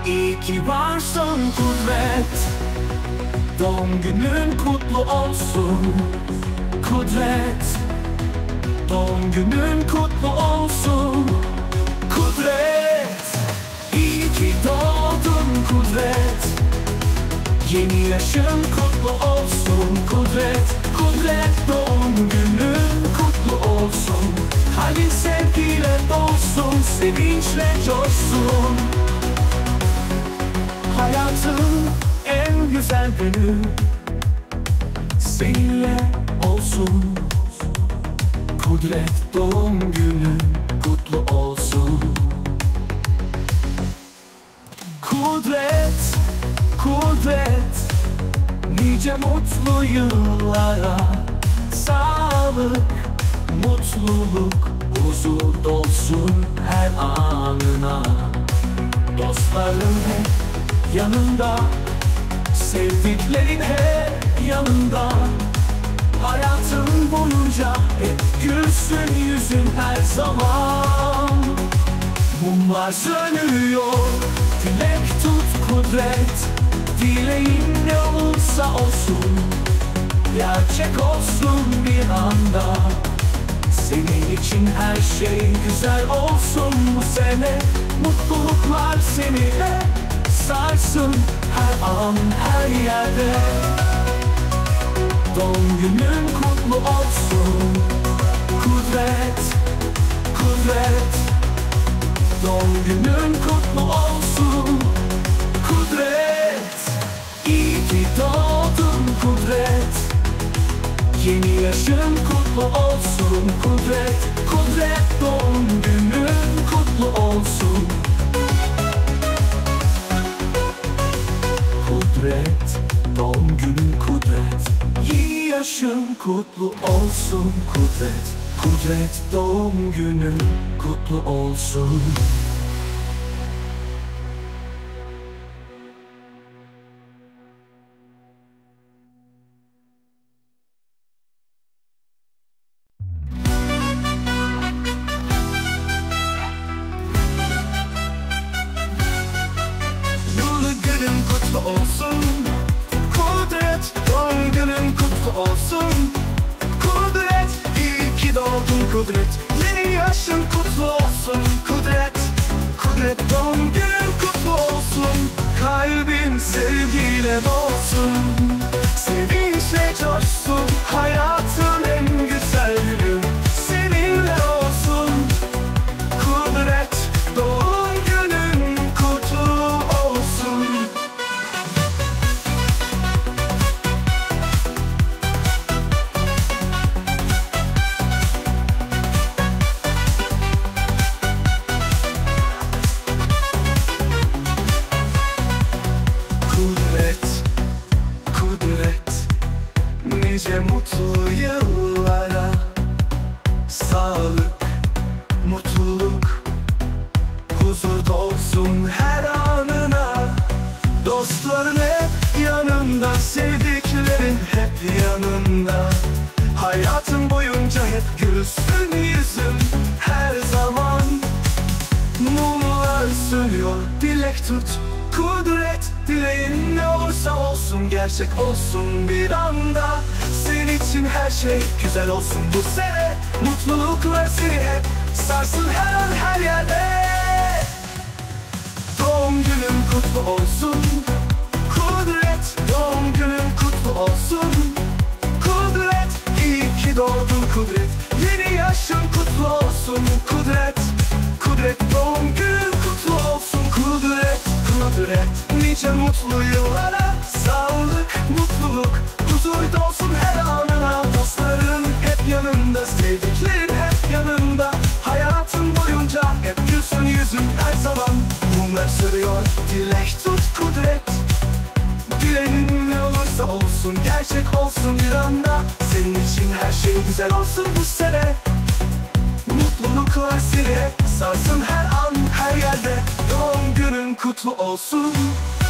İyi ki varsın Kudret. Doğum günün kutlu olsun Kudret. Doğum günün kutlu olsun Kudret. İyi ki doğdun Kudret. Yeni yaşın kutlu olsun Kudret. Kudret, doğum günün kutlu olsun. Kalbin sevgiyle dolsun, sevinçle coşsun. Hayatın en güzel günü seninle olsun Kudret, doğum günün kutlu olsun Kudret, Kudret, nice mutlu yıllara. Sağlık, mutluluk, huzur dolsun her anına. Dostların hep yanında, sevdiklerin hep yanında. Hayatın boyunca hep gülsün yüzün her zaman. Mumlar sönüyor, dilek tut Kudret. Dileğin ne olursa olsun, gerçek olsun bir anda. Senin için her şey güzel olsun bu sene. Mutluluklar seni hep sarsın her an her yerde. Doğum günün kutlu olsun Kudret, Kudret. Doğum günün kutlu olsun Kudret. İyi ki doğdun Kudret. Yeni yaşın kutlu olsun Kudret. Kudret, doğum günün kutlu olsun Kudret, doğum günün Kudret. Yeni yaşın kutlu olsun Kudret. Kudret, doğum günün kutlu olsun. Kutlu olsun Kudret, doğum günün kutlu olsun Kudret. İyi ki doğdun Kudret. Yeni yaşın kutlu olsun Kudret. Kudret, doğum günün kutlu olsun. Kalbin sevgiyle dolsun, sevinçle coşsun. Hayatın en güzel günü seninle olsun Kudret, doğum günün kutlu olsun. Nice mutlu yıllara. Sağlık, mutluluk, huzur dolsun her anına. Dostların hep yanında, sevdiklerin hep yanında. Hayatın boyunca hep gülsün yüzün her zaman. Mumlar sönüyor, dilek tut Kudret. Dileğin ne olursa olsun, gerçek olsun bir anda. Senin için her şey güzel olsun bu sene. Mutluluklar seni hep sarsın her an her yerde. Doğum günün kutlu olsun Kudret. Doğum günün kutlu olsun Kudret. İyi ki doğdun Kudret. Yeni yaşın kutlu olsun Kudret. Kudret, doğum günün kutlu olsun Kudret. Kudret, nice mutlu yıllara. Sağlık, mutluluk, huzur dolsun her anına. Dostların hep yanında, sevdiklerin hep yanında. Hayatın boyunca hep gülsün yüzün her zaman. Mumlar sönüyor, dilek tut Kudret. Dileğin ne olursa olsun, gerçek olsun bir anda. Senin için her şey güzel olsun bu sene. Mutluluklar seni hep sarsın her an her yerde. Doğum günün kutlu olsun.